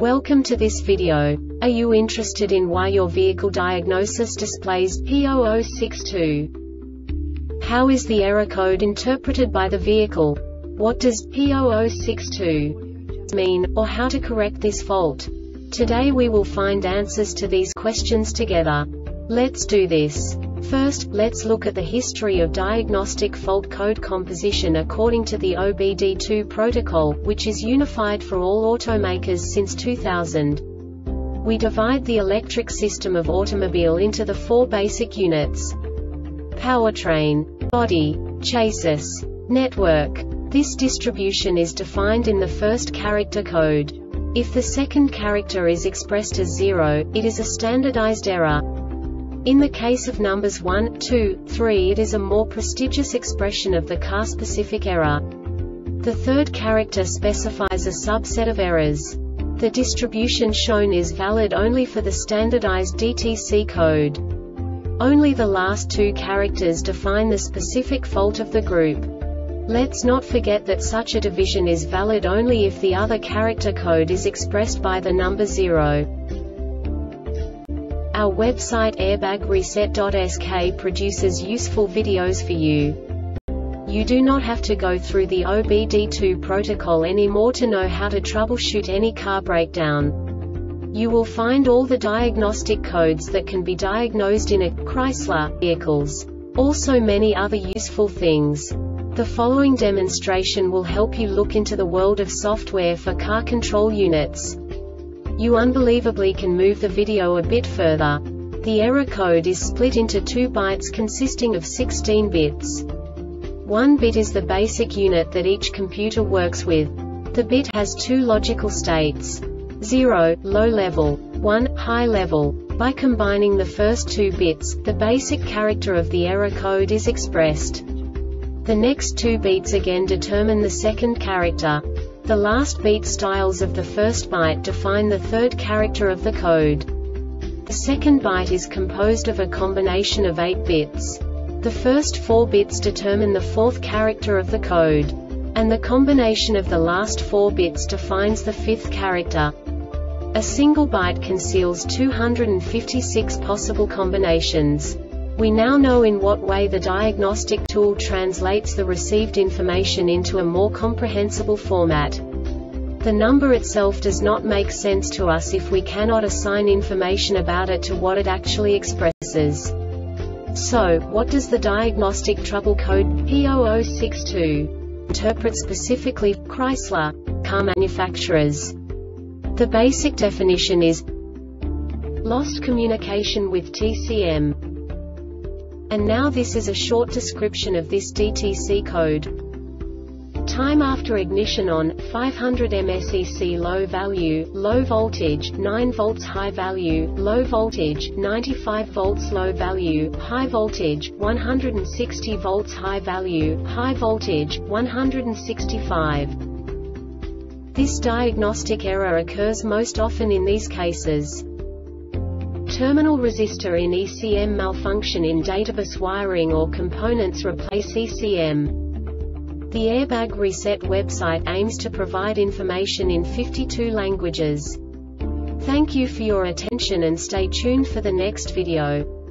Welcome to this video. Are you interested in why your vehicle diagnosis displays P0062? How is the error code interpreted by the vehicle? What does P0062 mean, or how to correct this fault? Today we will find answers to these questions together. Let's do this. First, let's look at the history of diagnostic fault code composition according to the OBD2 protocol, which is unified for all automakers since 2000. We divide the electric system of automobile into the four basic units: powertrain, body, chassis, network. This distribution is defined in the first character code. If the second character is expressed as 0, it is a standardized error. In the case of numbers 1, 2, 3, it is a more prestigious expression of the car-specific error. The third character specifies a subset of errors. The distribution shown is valid only for the standardized DTC code. Only the last two characters define the specific fault of the group. Let's not forget that such a division is valid only if the other character code is expressed by the number 0. Our website airbagreset.sk produces useful videos for you. You do not have to go through the OBD2 protocol anymore to know how to troubleshoot any car breakdown. You will find all the diagnostic codes that can be diagnosed in a Chrysler vehicles. Also many other useful things. The following demonstration will help you look into the world of software for car control units. You unbelievably can move the video a bit further. The error code is split into 2 bytes consisting of 16 bits. 1 bit is the basic unit that each computer works with. The bit has 2 logical states: 0, low level, 1, high level. By combining the first 2 bits, the basic character of the error code is expressed. The next 2 beats again determine the second character. The last beat styles of the first byte define the third character of the code. The second byte is composed of a combination of 8 bits. The first 4 bits determine the fourth character of the code. And the combination of the last 4 bits defines the fifth character. A single byte conceals 256 possible combinations. We now know in what way the diagnostic tool translates the received information into a more comprehensible format. The number itself does not make sense to us if we cannot assign information about it to what it actually expresses. So, what does the diagnostic trouble code P0062 interpret specifically for Chrysler car manufacturers? The basic definition is lost communication with TCM. And now this is a short description of this DTC code. Time after ignition on, 500 mSEC low value, low voltage, 9 volts high value, low voltage, 95 volts low value, high voltage, 160 volts high value, high voltage, 165. This diagnostic error occurs most often in these cases: terminal resistor in ECM malfunction in databus wiring or components replace ECM. The Airbag Reset website aims to provide information in 52 languages. Thank you for your attention and stay tuned for the next video.